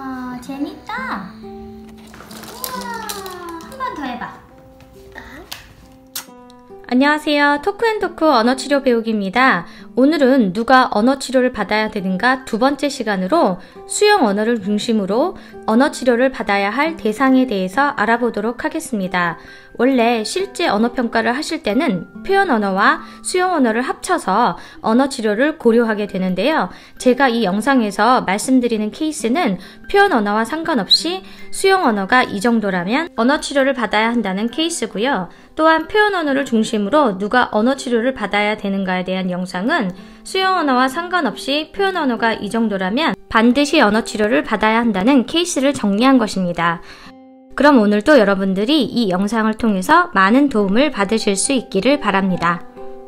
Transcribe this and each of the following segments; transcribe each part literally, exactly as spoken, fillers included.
우와, 재밌다. 우와, 한 번 더 해봐. 안녕하세요. 토크앤토크 언어치료 배우기입니다. 오늘은 누가 언어치료를 받아야 되는가 두 번째 시간으로 수용 언어를 중심으로 언어치료를 받아야 할 대상에 대해서 알아보도록 하겠습니다. 원래 실제 언어평가를 하실 때는 표현 언어와 수용 언어를 합쳐서 언어치료를 고려하게 되는데요. 제가 이 영상에서 말씀드리는 케이스는 표현 언어와 상관없이 수용 언어가 이 정도라면 언어치료를 받아야 한다는 케이스고요. 또한 표현 언어를 중심으로 누가 언어치료를 받아야 되는가에 대한 영상은 수용 언어와 상관없이 표현 언어가 이 정도라면 반드시 언어치료를 받아야 한다는 케이스를 정리한 것입니다. 그럼 오늘도 여러분들이 이 영상을 통해서 많은 도움을 받으실 수 있기를 바랍니다.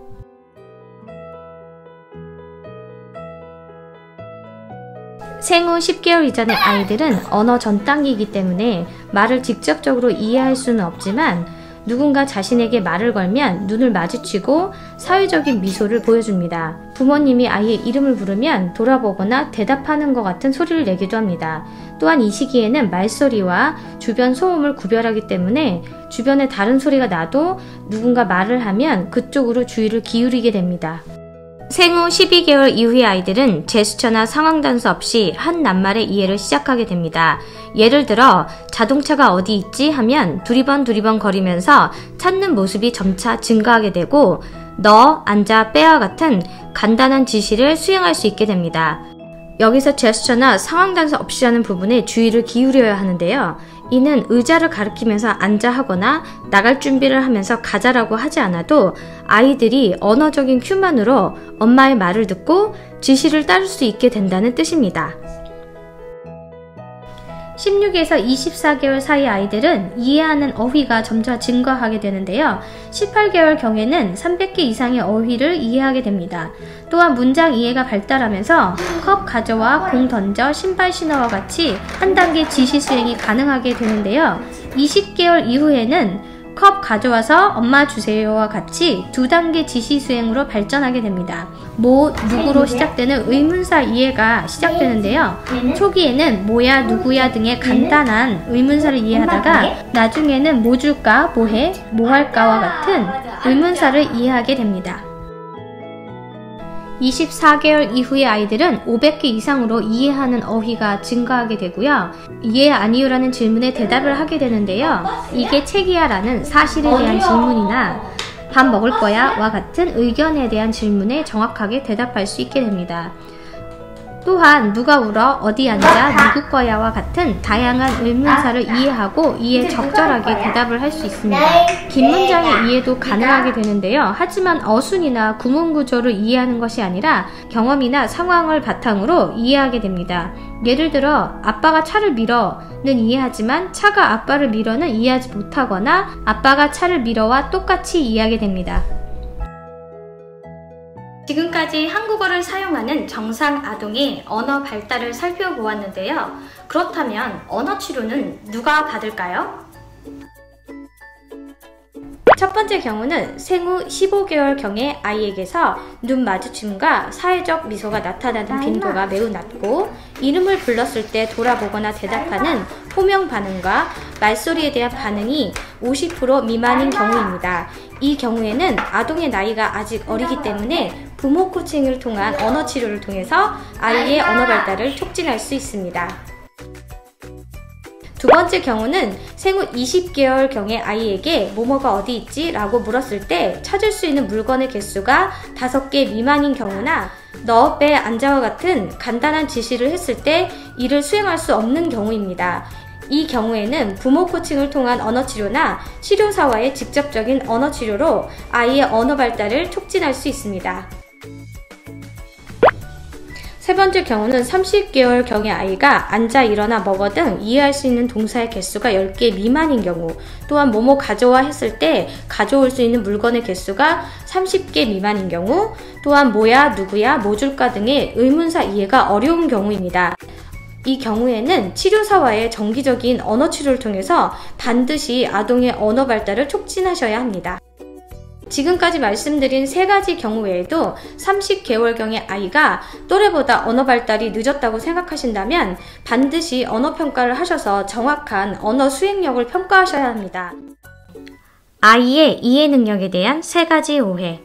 생후 십 개월 이전의 아이들은 언어 전 단계이기 때문에 말을 직접적으로 이해할 수는 없지만 누군가 자신에게 말을 걸면 눈을 마주치고 사회적인 미소를 보여줍니다. 부모님이 아이의 이름을 부르면 돌아보거나 대답하는 것 같은 소리를 내기도 합니다. 또한 이 시기에는 말소리와 주변 소음을 구별하기 때문에 주변에 다른 소리가 나도 누군가 말을 하면 그쪽으로 주의를 기울이게 됩니다. 생후 십이 개월 이후의 아이들은 제스처나 상황 단서 없이 한 낱말의 이해를 시작하게 됩니다. 예를 들어 자동차가 어디 있지 하면 두리번 두리번 거리면서 찾는 모습이 점차 증가하게 되고 너, 앉아, 빼와 같은 간단한 지시를 수행할 수 있게 됩니다. 여기서 제스처나 상황 단서 없이 하는 부분에 주의를 기울여야 하는데요. 이는 의자를 가리키면서 앉아 하거나 나갈 준비를 하면서 가자라고 하지 않아도 아이들이 언어적인 큐만으로 엄마의 말을 듣고 지시를 따를 수 있게 된다는 뜻입니다. 십육에서 이십사 개월 사이 아이들은 이해하는 어휘가 점차 증가하게 되는데요. 십팔 개월 경에는 삼백 개 이상의 어휘를 이해하게 됩니다. 또한 문장 이해가 발달하면서 컵 가져와, 공 던져, 신발 신어와 같이 한 단계 지시 수행이 가능하게 되는데요. 이십 개월 이후에는 컵 가져와서 엄마 주세요와 같이 두 단계 지시 수행으로 발전하게 됩니다. 뭐, 누구로 시작되는 의문사 이해가 시작되는데요. 초기에는 뭐야, 누구야 등의 간단한 의문사를 이해하다가 나중에는 뭐 줄까, 뭐해, 뭐 할까와 같은 의문사를 이해하게 됩니다. 이십사 개월 이후의 아이들은 오백 개 이상으로 이해하는 어휘가 증가하게 되고요. 이해 아니요라는 질문에 대답을 하게 되는데요. 이게 책이야 라는 사실에 대한 질문이나 밥 먹을 거야 와 같은 의견에 대한 질문에 정확하게 대답할 수 있게 됩니다. 또한 누가 울어, 어디 앉아, 누구 거야와 같은 다양한 의문사를 이해하고 이에 적절하게 대답을 할 수 있습니다. 긴 문장의 이해도 가능하게 되는데요. 하지만 어순이나 구문 구조를 이해하는 것이 아니라 경험이나 상황을 바탕으로 이해하게 됩니다. 예를 들어 아빠가 차를 밀어는 이해하지만 차가 아빠를 밀어는 이해하지 못하거나 아빠가 차를 밀어와 똑같이 이해하게 됩니다. 지금까지 한국어를 사용하는 정상 아동의 언어 발달을 살펴보았는데요. 그렇다면 언어 치료는 누가 받을까요? 첫 번째 경우는 생후 십오 개월경의 아이에게서 눈 마주침과 사회적 미소가 나타나는 빈도가 매우 낮고 이름을 불렀을 때 돌아보거나 대답하는 호명 반응과 말소리에 대한 반응이 오십 퍼센트 미만인 경우입니다. 이 경우에는 아동의 나이가 아직 어리기 때문에 부모 코칭을 통한 언어 치료를 통해서 아이의 언어 발달을 촉진할 수 있습니다. 두 번째 경우는 생후 이십 개월경의 아이에게 뭐뭐가 어디 있지? 라고 물었을 때 찾을 수 있는 물건의 개수가 다섯 개 미만인 경우나 너, 빼, 앉아와 같은 간단한 지시를 했을 때 이를 수행할 수 없는 경우입니다. 이 경우에는 부모 코칭을 통한 언어치료나 치료사와의 직접적인 언어치료로 아이의 언어 발달을 촉진할 수 있습니다. 세 번째 경우는 삼십 개월경의 아이가 앉아, 일어나, 먹어 등 이해할 수 있는 동사의 개수가 열 개 미만인 경우, 또한 뭐뭐 가져와 했을 때 가져올 수 있는 물건의 개수가 삼십 개 미만인 경우, 또한 뭐야, 누구야, 뭐 줄까 등의 의문사 이해가 어려운 경우입니다. 이 경우에는 치료사와의 정기적인 언어 치료를 통해서 반드시 아동의 언어 발달을 촉진하셔야 합니다. 지금까지 말씀드린 세 가지 경우 외에도 삼십 개월경의 아이가 또래보다 언어 발달이 늦었다고 생각하신다면 반드시 언어 평가를 하셔서 정확한 언어 수행력을 평가하셔야 합니다. 아이의 이해 능력에 대한 세 가지 오해.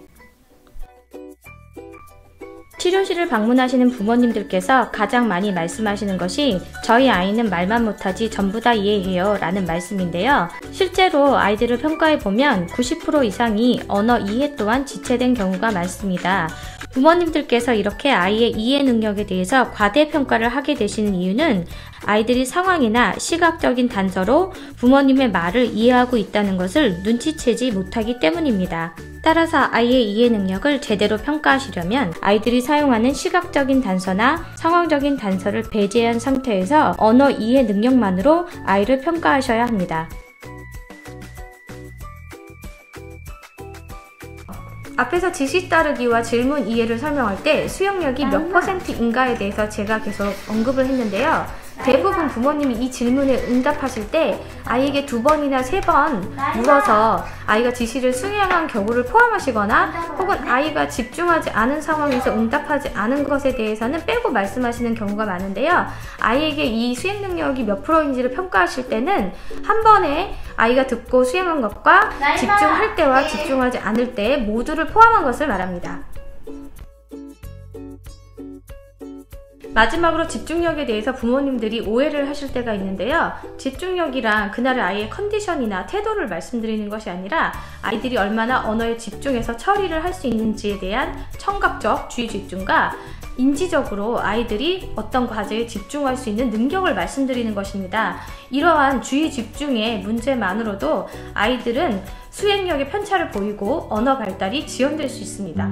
치료실을 방문하시는 부모님들께서 가장 많이 말씀하시는 것이 저희 아이는 말만 못하지 전부 다 이해해요 라는 말씀인데요. 실제로 아이들을 평가해보면 구십 퍼센트 이상이 언어 이해 또한 지체된 경우가 많습니다. 부모님들께서 이렇게 아이의 이해 능력에 대해서 과대평가를 하게 되시는 이유는 아이들이 상황이나 시각적인 단서로 부모님의 말을 이해하고 있다는 것을 눈치채지 못하기 때문입니다. 따라서 아이의 이해 능력을 제대로 평가하시려면 아이들이 사용하는 시각적인 단서나 상황적인 단서를 배제한 상태에서 언어 이해 능력만으로 아이를 평가하셔야 합니다. 앞에서 지시 따르기와 질문 이해를 설명할 때 수용력이 몇 퍼센트인가에 대해서 제가 계속 언급을 했는데요. 대부분 부모님이 이 질문에 응답하실 때 아이에게 두 번이나 세 번 물어서 아이가 지시를 수행한 경우를 포함하시거나 혹은 아이가 집중하지 않은 상황에서 응답하지 않은 것에 대해서는 빼고 말씀하시는 경우가 많은데요. 아이에게 이 수행 능력이 몇 프로인지를 평가하실 때는 한 번에 아이가 듣고 수행한 것과 집중할 때와 집중하지 않을 때 모두를 포함한 것을 말합니다. 마지막으로 집중력에 대해서 부모님들이 오해를 하실 때가 있는데요. 집중력이란 그날의 아이의 컨디션이나 태도를 말씀드리는 것이 아니라 아이들이 얼마나 언어에 집중해서 처리를 할 수 있는지에 대한 청각적 주의 집중과 인지적으로 아이들이 어떤 과제에 집중할 수 있는 능력을 말씀드리는 것입니다. 이러한 주의 집중의 문제만으로도 아이들은 수행력의 편차를 보이고 언어 발달이 지연될 수 있습니다.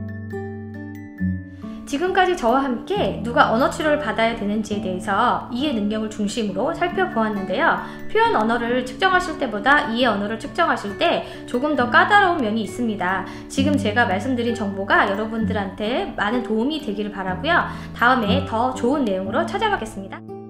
지금까지 저와 함께 누가 언어 치료를 받아야 되는지에 대해서 이해 능력을 중심으로 살펴보았는데요. 표현 언어를 측정하실 때보다 이해 언어를 측정하실 때 조금 더 까다로운 면이 있습니다. 지금 제가 말씀드린 정보가 여러분들한테 많은 도움이 되기를 바라고요. 다음에 더 좋은 내용으로 찾아뵙겠습니다.